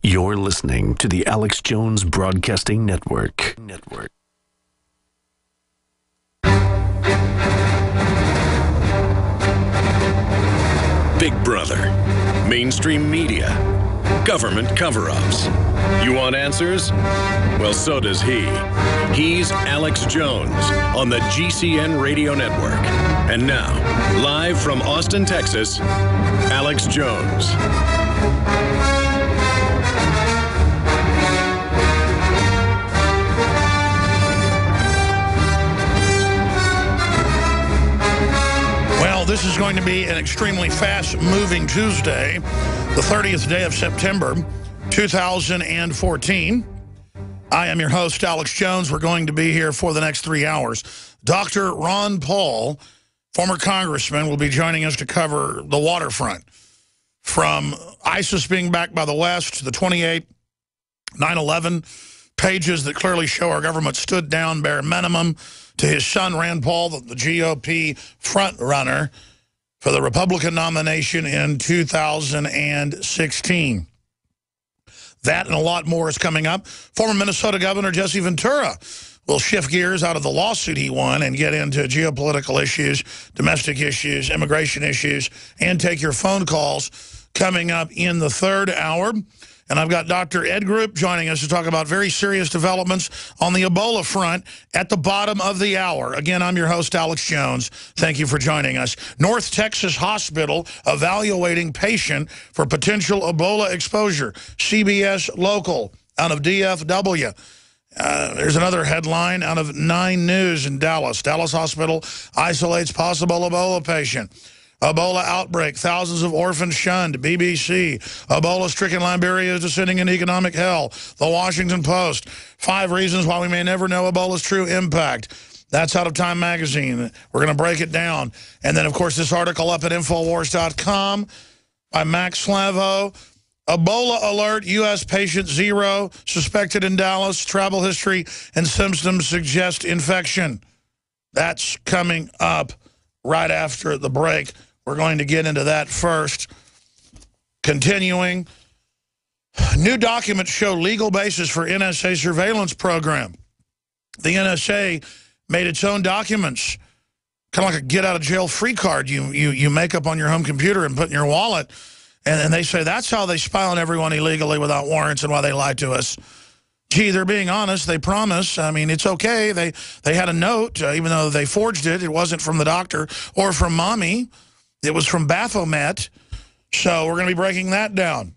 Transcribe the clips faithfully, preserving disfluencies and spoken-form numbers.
You're listening to the Alex Jones Broadcasting Network. Network. Big Brother, mainstream media, government cover-ups. You want answers? Well, so does he. He's Alex Jones on the G C N Radio Network. And now, live from Austin, Texas, Alex Jones. Well, this is going to be an extremely fast-moving Tuesday, the thirtieth day of September, two thousand fourteen. I am your host, Alex Jones. We're going to be here for the next three hours. Doctor Ron Paul, former congressman, will be joining us to cover the waterfront. From ISIS being backed by the West to the twenty-eight nine eleven pages that clearly show our government stood down bare minimum, to his son, Rand Paul, the, the G O P front runner for the Republican nomination in two thousand sixteen. That and a lot more is coming up. Former Minnesota Governor Jesse Ventura will shift gears out of the lawsuit he won and get into geopolitical issues, domestic issues, immigration issues, and take your phone calls coming up in the third hour. And I've got Doctor Ed Group joining us to talk about very serious developments on the Ebola front at the bottom of the hour. Again, I'm your host, Alex Jones. Thank you for joining us. North Texas Hospital evaluating patient for potential Ebola exposure. C B S Local out of D F W. Uh, there's another headline out of Nine News in Dallas. Dallas Hospital isolates possible Ebola patient. Ebola outbreak, thousands of orphans shunned, B B C. Ebola-stricken Liberia is descending into economic hell, The Washington Post. Five reasons why we may never know Ebola's true impact. That's out of Time Magazine. We're going to break it down. And then, of course, this article up at Infowars dot com by Max Slavo. Ebola alert, U S patient zero, suspected in Dallas. Travel history and symptoms suggest infection. That's coming up right after the break. We're going to get into that first. Continuing, new documents show legal basis for N S A surveillance program. The N S A made its own documents, kind of like a get-out-of-jail-free card you, you, you make up on your home computer and put in your wallet. And, and they say that's how they spy on everyone illegally without warrants and why they lie to us. Gee, they're being honest. They promise. I mean, it's okay. They they had a note, uh, even though they forged it. It wasn't from the doctor or from mommy. It was from Baphomet. So we're going to be breaking that down.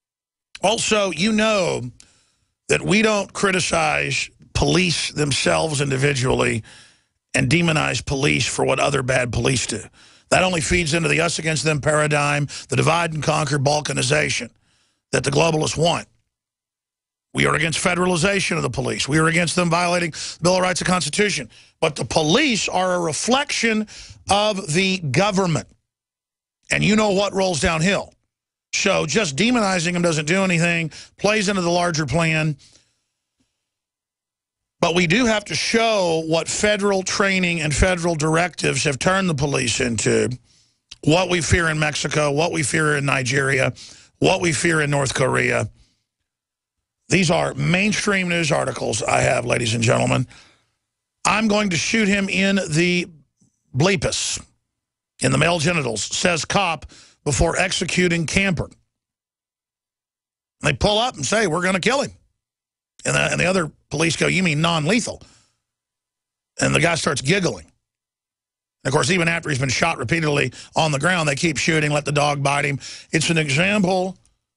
Also, you know that we don't criticize police themselves individually and demonize police for what other bad police do. That only feeds into the us against them paradigm, the divide and conquer balkanization that the globalists want. We are against federalization of the police. We are against them violating the Bill of Rights and Constitution. But the police are a reflection of the government. And you know what rolls downhill. So just demonizing them doesn't do anything, plays into the larger plan. But we do have to show what federal training and federal directives have turned the police into, what we fear in Mexico, what we fear in Nigeria, what we fear in North Korea. These are mainstream news articles I have, ladies and gentlemen. I'm going to shoot him in the bleepus, in the male genitals, says cop before executing camper. They pull up and say, we're going to kill him. And the, and the other police go, you mean non-lethal? And the guy starts giggling. And of course, even after he's been shot repeatedly on the ground, they keep shooting, let the dog bite him. It's an example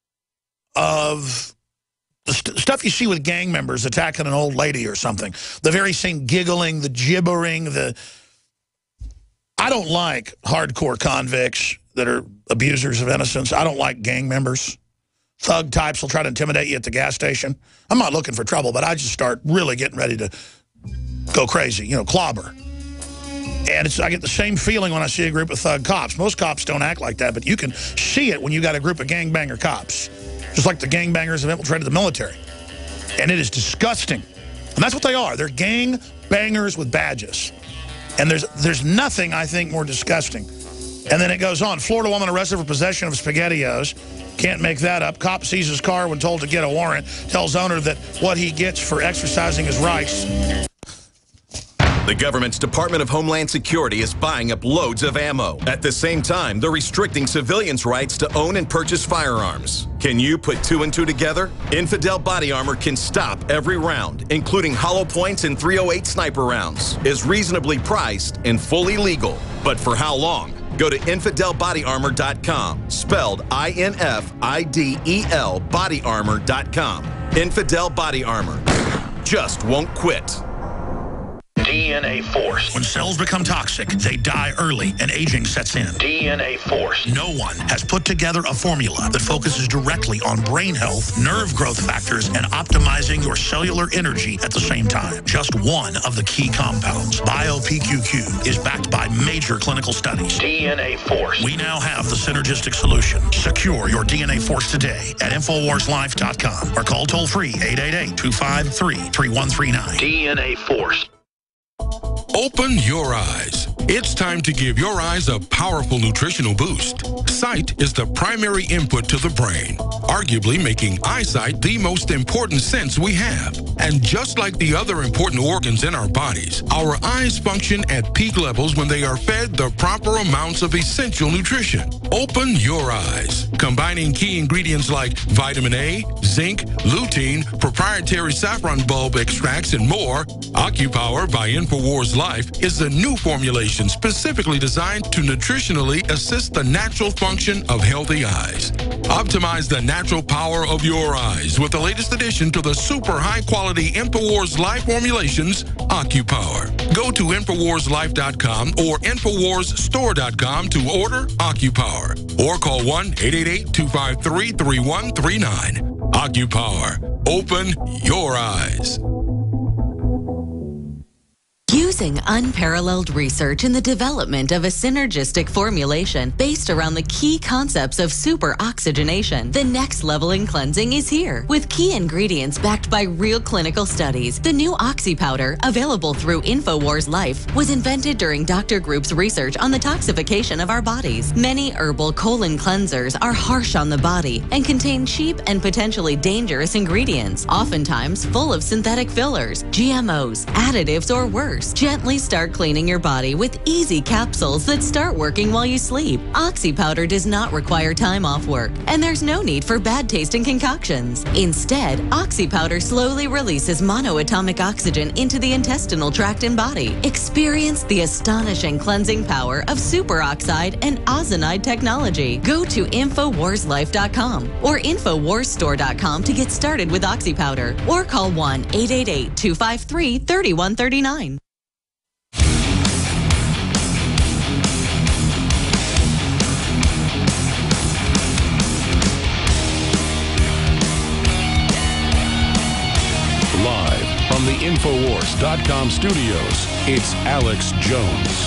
of the st stuff you see with gang members attacking an old lady or something. The very same giggling, the gibbering, the... I don't like hardcore convicts that are abusers of innocence. I don't like gang members. Thug types will try to intimidate you at the gas station. I'm not looking for trouble, but I just start really getting ready to go crazy, you know, clobber. And it's, I get the same feeling when I see a group of thug cops. Most cops don't act like that, but you can see it when you got a group of gangbanger cops. Just like the gangbangers have infiltrated the military. And it is disgusting. And that's what they are. They're gangbangers with badges. And there's there's nothing, I think, more disgusting. And then it goes on. Florida woman arrested for possession of SpaghettiOs. Can't make that up. Cop seizes car when told to get a warrant. Tells owner that what he gets for exercising his rights. The government's Department of Homeland Security is buying up loads of ammo. At the same time, they're restricting civilians' rights to own and purchase firearms. Can you put two and two together? Infidel Body Armor can stop every round, including hollow points and three oh eight sniper rounds, is reasonably priced and fully legal. But for how long? Go to infidel body armor dot com, spelled I N F I D E L body armor dot com. Infidel Body Armor. Just won't quit. D N A force. When cells become toxic, they die early and aging sets in. D N A force. No one has put together a formula that focuses directly on brain health, nerve growth factors, and optimizing your cellular energy at the same time. Just one of the key compounds, Bio-P Q Q, is backed by major clinical studies. D N A force. We now have the synergistic solution. Secure your D N A force today at infowars life dot com or call toll-free eight eight eight, two five three, three one three nine. D N A force. Open your eyes. It's time to give your eyes a powerful nutritional boost. Sight is the primary input to the brain, arguably making eyesight the most important sense we have. And just like the other important organs in our bodies, our eyes function at peak levels when they are fed the proper amounts of essential nutrition. Open your eyes. Combining key ingredients like vitamin A, zinc, lutein, proprietary saffron bulb extracts, and more, OcuPower by InfoWars Life is a new formulation specifically designed to nutritionally assist the natural function of healthy eyes. Optimize the natural power of your eyes with the latest addition to the super high-quality InfoWars Life formulations, OcuPower. Go to infowars life dot com or infowars store dot com to order OcuPower or call one eight eight eight, two five three, three one three nine. OcuPower. Open your eyes. Using unparalleled research in the development of a synergistic formulation based around the key concepts of super oxygenation, the next level in cleansing is here. With key ingredients backed by real clinical studies, the new Oxy Powder, available through InfoWars Life, was invented during Doctor Group's research on the toxification of our bodies. Many herbal colon cleansers are harsh on the body and contain cheap and potentially dangerous ingredients, oftentimes full of synthetic fillers, G M Os, additives, or worse. Gently start cleaning your body with easy capsules that start working while you sleep. Oxy Powder does not require time off work, and there's no need for bad tasting concoctions. Instead, Oxy Powder slowly releases monoatomic oxygen into the intestinal tract and body. Experience the astonishing cleansing power of superoxide and ozonide technology. Go to infowars life dot com or infowars store dot com to get started with Oxy Powder, or call one eight eight eight, two five three, three one three nine. Live from the infowars dot com studios, it's Alex Jones.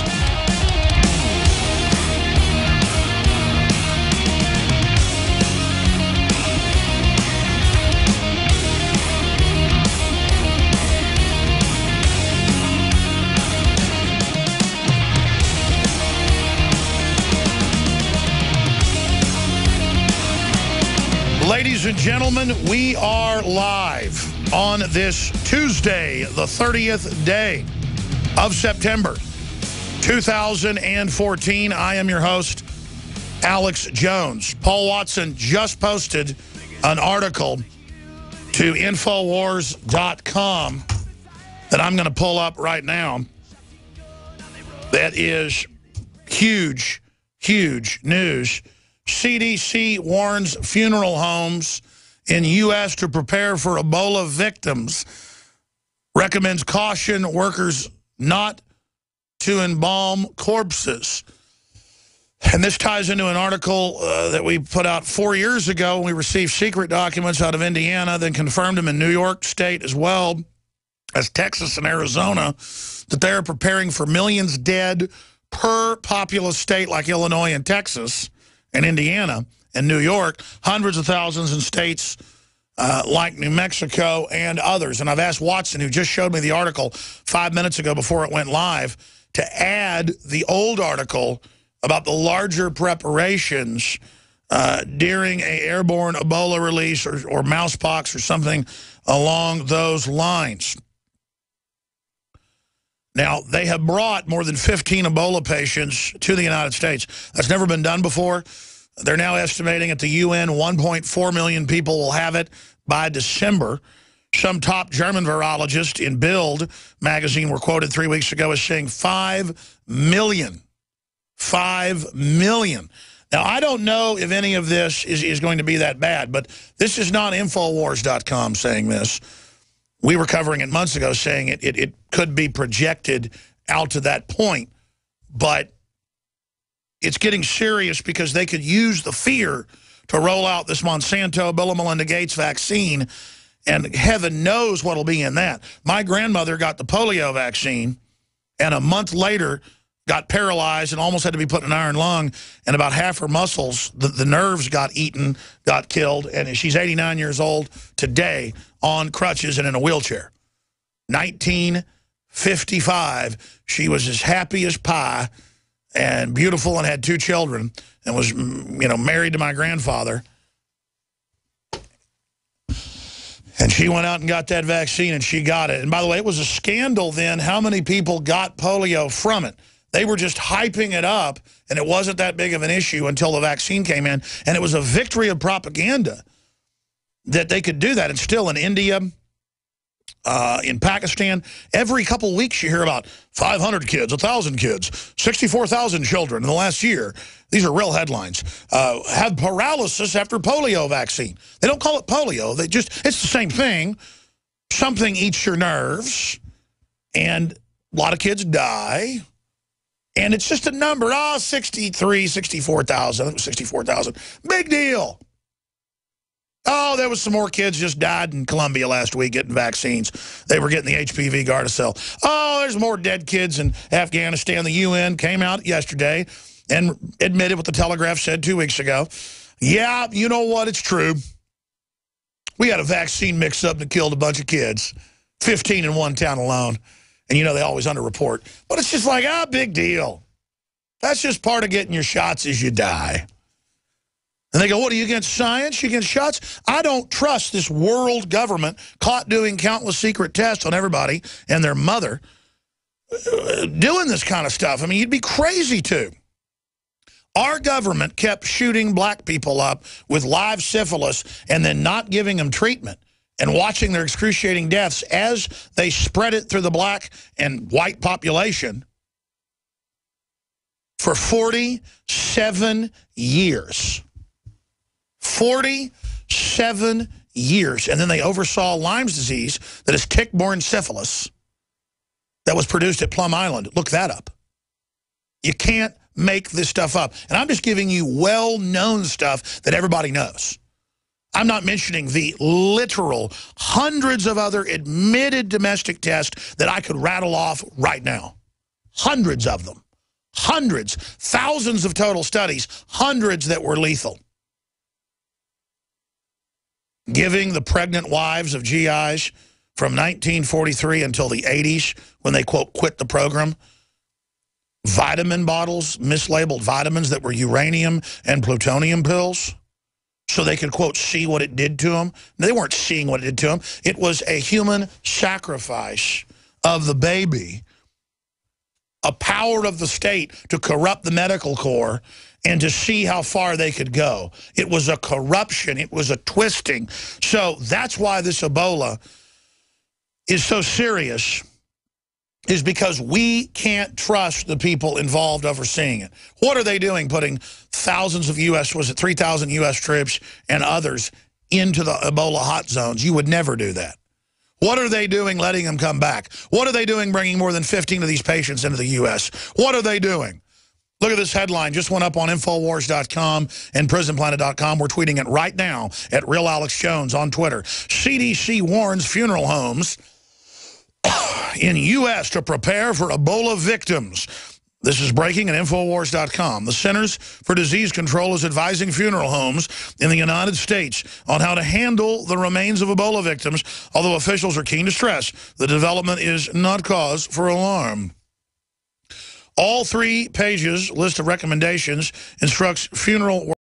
Ladies and gentlemen, we are live on this Tuesday, the thirtieth day of September, two thousand fourteen. I am your host, Alex Jones. Paul Watson just posted an article to infowars dot com that I'm going to pull up right now. That is huge, huge news. C D C warns funeral homes in U S to prepare for Ebola victims. Recommends caution workers not to embalm corpses. And this ties into an article uh, that we put out four years ago. We received secret documents out of Indiana, then confirmed them in New York State as well as Texas and Arizona, that they're preparing for millions dead per populous state like Illinois and Texas and Indiana and New York, hundreds of thousands in states uh, like New Mexico and others. And I've asked Watson, who just showed me the article five minutes ago before it went live, to add the old article about the larger preparations uh, during a airborne Ebola release or, or mousepox or something along those lines. Now, they have brought more than fifteen Ebola patients to the United States. That's never been done before. They're now estimating at the U N one point four million people will have it by December. Some top German virologists in Bild magazine were quoted three weeks ago as saying five million. five million. Now, I don't know if any of this is, is going to be that bad, but this is not Infowars dot com saying this. We were covering it months ago saying it, it, it could be projected out to that point, but it's getting serious because they could use the fear to roll out this Monsanto, Bill and Melinda Gates vaccine, and heaven knows what will be in that. My grandmother got the polio vaccine, and a month later got paralyzed and almost had to be put in an iron lung, and about half her muscles, the, the nerves got eaten, got killed, and she's eighty-nine years old today on crutches and in a wheelchair. nineteen fifty-five, she was as happy as pie and beautiful and had two children and was, you know, married to my grandfather. And she went out and got that vaccine, and she got it. And by the way, it was a scandal then how many people got polio from it. They were just hyping it up, and it wasn't that big of an issue until the vaccine came in. And it was a victory of propaganda that they could do that. And still in India, uh, in Pakistan, every couple of weeks you hear about five hundred kids, one thousand kids, sixty-four thousand children in the last year. These are real headlines. Uh, have paralysis after polio vaccine. They don't call it polio. They just, it's the same thing. Something eats your nerves, and a lot of kids die. And it's just a number. Oh, sixty-three, sixty-four thousand. I think it was sixty-four thousand. Big deal. Oh, there was some more kids just died in Colombia last week getting vaccines. They were getting the H P V Gardasil. Oh, there's more dead kids in Afghanistan. The U N came out yesterday and admitted what the Telegraph said two weeks ago. Yeah, you know what? It's true. We had a vaccine mix-up that killed a bunch of kids. fifteen in one town alone. And, you know, they always underreport. But it's just like, ah, big deal. That's just part of getting your shots as you die. And they go, what, are you against science? You against shots? I don't trust this world government caught doing countless secret tests on everybody and their mother uh, doing this kind of stuff. I mean, you'd be crazy to. Our government kept shooting black people up with live syphilis and then not giving them treatment and watching their excruciating deaths as they spread it through the black and white population for forty-seven years. forty-seven years. And then they oversaw Lyme's disease, that is tick-borne syphilis, that was produced at Plum Island. Look that up. You can't make this stuff up. And I'm just giving you well-known stuff that everybody knows. I'm not mentioning the literal hundreds of other admitted domestic tests that I could rattle off right now. Hundreds of them. Hundreds. Thousands of total studies. Hundreds that were lethal. Giving the pregnant wives of G Is from nineteen forty-three until the eighties, when they, quote, quit the program, vitamin bottles, mislabeled vitamins that were uranium and plutonium pills, so they could, quote, see what it did to them. They weren't seeing what it did to them. It was a human sacrifice of the baby, a power of the state to corrupt the medical corps and to see how far they could go. It was a corruption. It was a twisting. So that's why this Ebola is so serious, is because we can't trust the people involved overseeing it. What are they doing, putting thousands of U S, was it three thousand U S troops and others into the Ebola hot zones? You would never do that. What are they doing letting them come back? What are they doing bringing more than fifteen of these patients into the U S? What are they doing? Look at this headline. Just went up on Infowars dot com and Prison Planet dot com. We're tweeting it right now at Real Alex Jones on Twitter. C D C warns funeral homes in U S to prepare for Ebola victims. This is breaking at Infowars dot com. The Centers for Disease Control is advising funeral homes in the United States on how to handle the remains of Ebola victims, although officials are keen to stress the development is not cause for alarm. All three pages, list of recommendations, instructs funeral